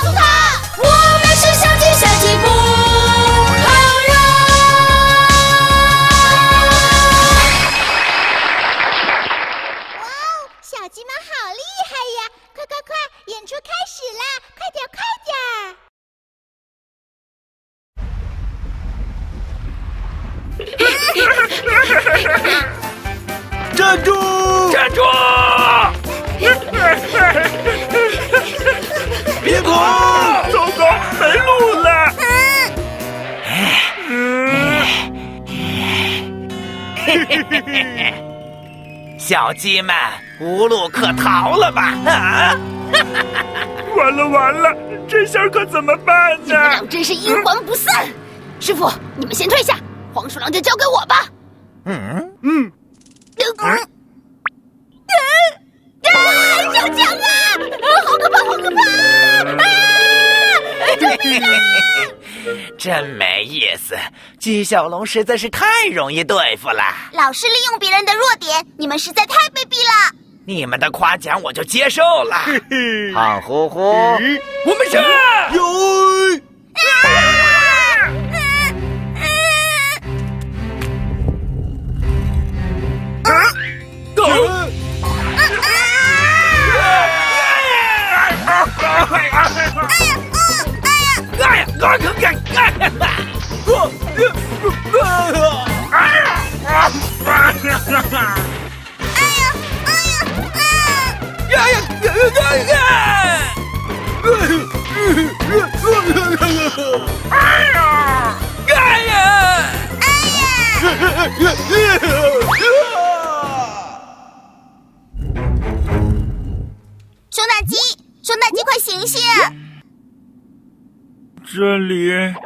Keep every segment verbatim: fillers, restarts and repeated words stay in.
诉他，我们是小鸡，小鸡不好惹。 哇哦，小鸡们好厉害呀！快快快，演出开始啦！快点快点！ 站住！ 站住！别跑！ 糟糕，没路了！ 小鸡们无路可逃了吧？啊！ 完了完了，这下可怎么办呢？ 你们俩真是阴魂不散！师傅，你们先退下，黄鼠狼就交给我吧。 嗯嗯。 嗯，啊！小强啊！好可怕，好可怕！啊！救命啊！ 真没意思，鸡小龙实在是太容易对付了。 老是利用别人的弱点，你们实在太卑鄙了。 你们的夸奖我就接受了。胖乎乎， 嗯、 我们上！ 有！ 走！哎呀！哎呀！ 熊大鸡，熊大鸡，快醒醒！ 这里，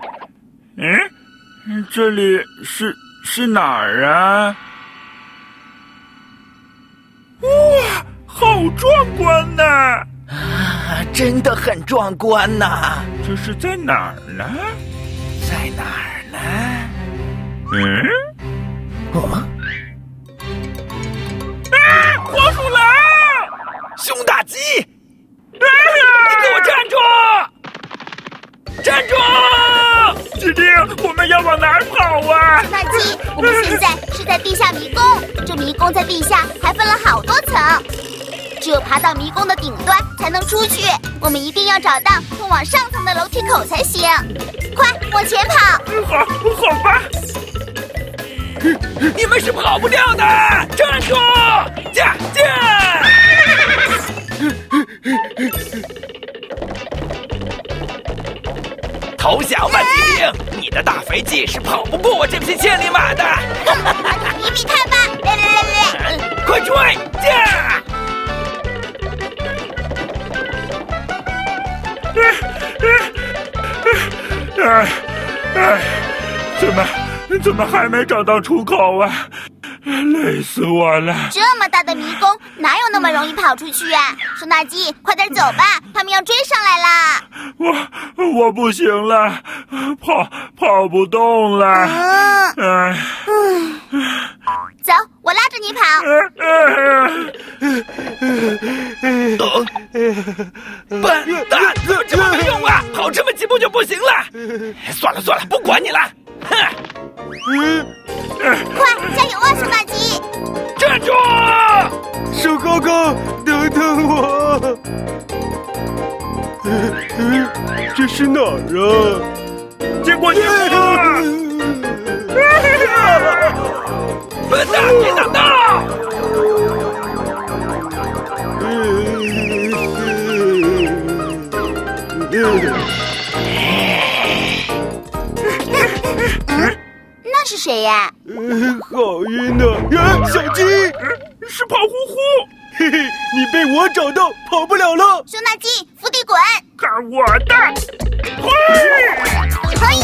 嗯，这里是是哪儿啊？哇，好壮观呐！ 啊，真的很壮观呐！ 这是在哪儿呢？ 在哪儿呢？ 嗯？ 哦？ 啊！黄鼠狼！ 熊大鸡！ 啊呀！ 你给我站住！站住！ 指定我们要往哪儿跑啊？ 熊大鸡，我们现在是在地下迷宫，这迷宫在地下还分了好多层，只有爬到迷宫的顶端才能出去。我们一定要找到通往上层的楼梯口才行。快往前跑！ 好，好吧。 你们是跑不掉的！站住！驾驾！投降吧，机灵！你的大飞机是跑不过我这匹千里马的。 比比看吧！来来来来， 快追！驾！ 哎哎，怎么怎么还没找到出口啊？累死我了！ 这么大的迷宫，哪有那么容易跑出去啊？熊大鸡，快点走吧，他们要追上来啦！ 我我不行了，跑跑不动了。 嗯， 哎， 走，我拉着你跑。 笨蛋，这么没用啊！跑这么几步就不行了。算了算了，不管你了。哼！ 快加油啊，熊大鸡！ 站住！ 手高高，等等我。这是哪儿啊？结果结果！ 笨蛋，别挡道！ 那是谁呀？ 好晕呐！啊，小鸡，是胖乎乎。嘿嘿，你被我找到，跑不了了。 熊大鸡，伏地滚！ 看我的！嘿！ 嘿！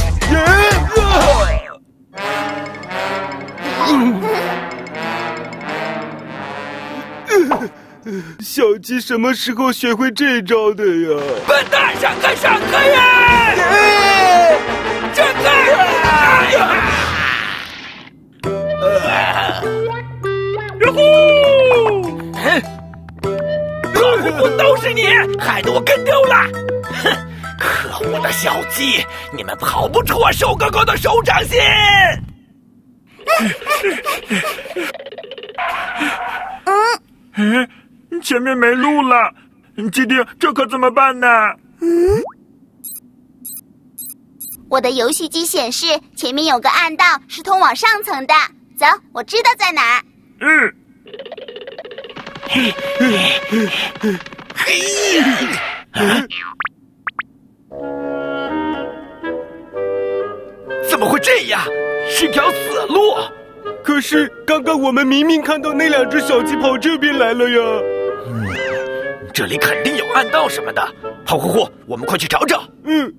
小鸡什么时候学会这招的呀？ 笨蛋，闪开，闪开呀！闪开！ 哟呼！ 胖乎乎都是你，害得我跟丢了。哼， 恶的小鸡，你们跑不出我瘦高高的手掌心！ 嗯，前面没路了，基丁，这可怎么办呢？ 嗯，我的游戏机显示前面有个暗道是通往上层的。走，我知道在哪儿。 嗯。 怎么会这样？是条死路。 可是刚刚我们明明看到那两只小鸡跑这边来了呀。 嗯，这里肯定有暗道什么的。好呼呼，我们快去找找。 嗯。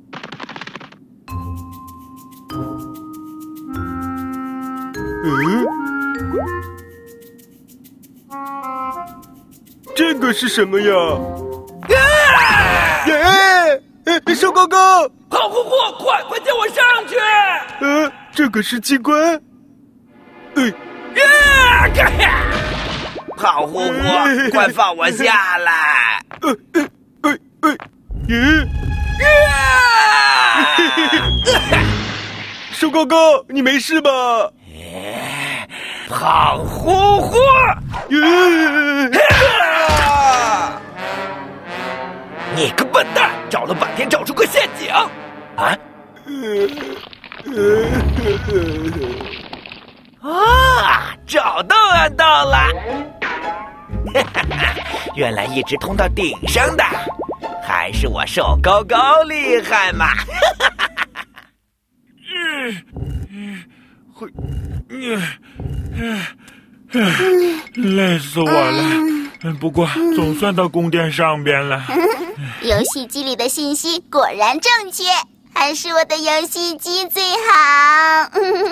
嗯。这个是什么呀？ 啊！ 耶！哎，瘦高高， 好呼呼，快快接我上去！ 呃，这个是机关。哎， 啊！好呼呼，快放我下来！ 呃呃呃呃，咦！ 啊！ 瘦高高，你没事吧？ 胖乎乎！啊！你个笨蛋，找了半天找出个陷阱！啊！啊！找到暗道了！原来一直通到顶上的，还是我瘦高高厉害嘛！ 嗯嗯，会，嗯嗯嗯，累死我了。不过总算到宫殿上边了。 游戏机里的信息果然正确，还是我的游戏机最好。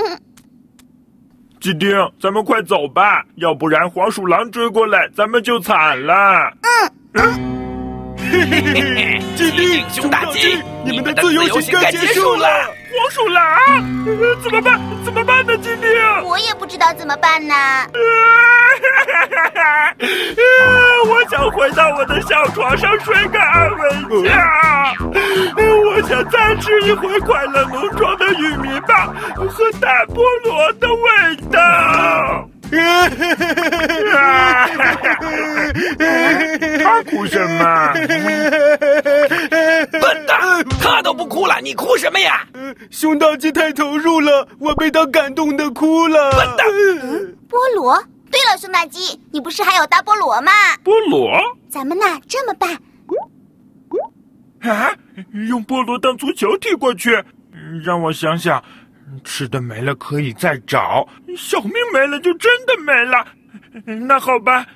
基丁，咱们快走吧，要不然黄鼠狼追过来，咱们就惨了。 嗯嗯。 嘿嘿嘿，基丁， 熊大鸡， 你们的自由行该结束了。 黄鼠狼，呃、怎么办？怎么办呢？基丁， 我也不知道怎么办呢。 呃、我想回到我的小床上睡个安稳觉。呃、我想再吃一回快乐农庄的玉米棒和大菠萝的味道。他哭什么？ 笨蛋，他都不哭了，你哭什么呀？ 熊大鸡太投入了，我被他感动的哭了。 笨蛋！ 嗯，菠萝。对了，熊大鸡，你不是还有大菠萝吗？ 菠萝？ 咱们呢这么办？ 啊，用菠萝当足球踢过去？让我想想。吃的没了可以再找，小命没了就真的没了。那好吧。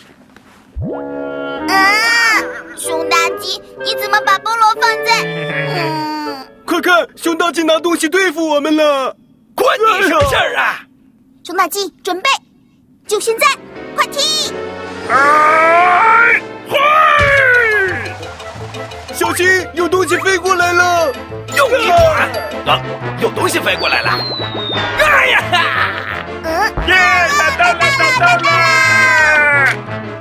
啊，熊大鸡，你怎么把菠萝放在……嗯， 快看，熊大鸡拿东西对付我们了！ 关你什么事儿啊？ 熊大鸡，准备，就现在，快踢！ 哎，嘿！ 小心，有东西飞过来了！ 用力管！啊，有东西飞过来了！哎呀！ 嗯， 耶，打到了，打到了！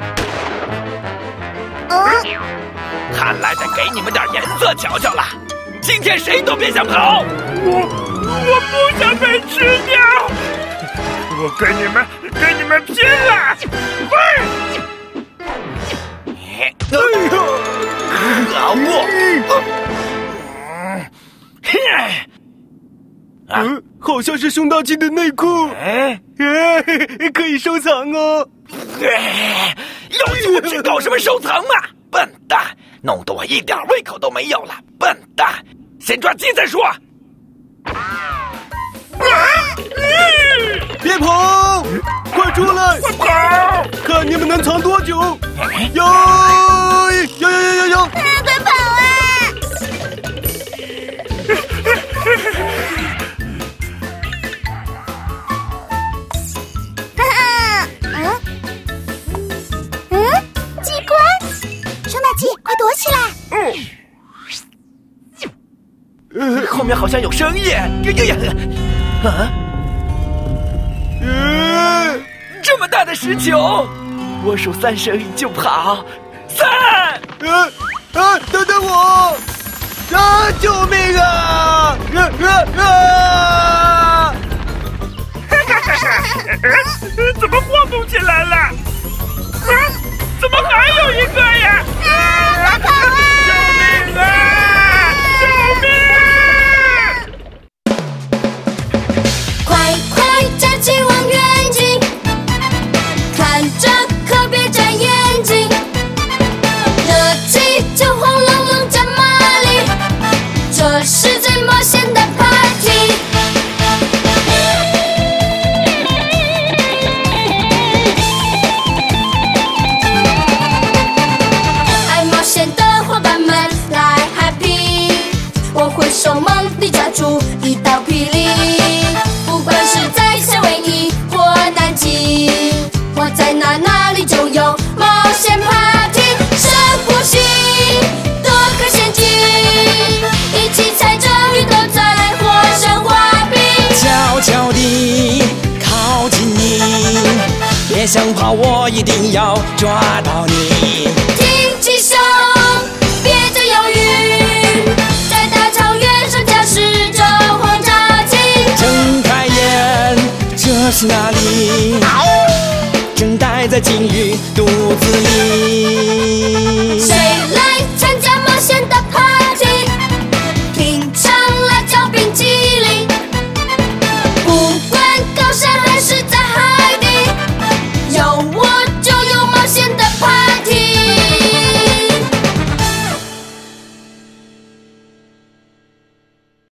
嗯， 看来得给你们点颜色瞧瞧了。今天谁都别想跑！ 我我不想被吃掉！我跟你们跟你们拼了！喂！ 哎呦！可恶！ 嗯，好像是熊大鸡的内裤。 哎， 可以收藏哦。 要出去搞什么收藏嘛？笨蛋，弄得我一点胃口都没有了。笨蛋，先抓鸡再说。 别跑，快出来！ 跑！ 看你们能藏多久！哟哟哟哟哟！ 啊，快跑啊！嗯嗯，机关，熊大鸡，快躲起来！ 嗯，后面好像有声音。呀呀呀！啊！嗯，这么大的石球，我数三声就跑。三！ 啊啊！等等我！啊！ 救命啊！啊啊啊！ 怎么晃动起来了？啊！怎么还有一个呀？ 啊！快跑啊！ 救命啊！救命！ 快快站起望远镜，看着可别眨眼睛。热气就轰隆隆加马力，这是最冒险的 party。爱冒险的伙伴们来 happy， 我会手猛地抓住一道霹雳。不管是在夏威夷或南极，我在哪哪里就有冒险 party。深呼吸，躲开陷阱，一起踩着绿豆在火上滑冰。 悄悄地靠近你，别想跑，我一定要抓到你。 挺起胸，别再犹豫，在大草原上驾驶着轰炸机。 睁开眼，这是哪里？正待在鲸鱼肚子里。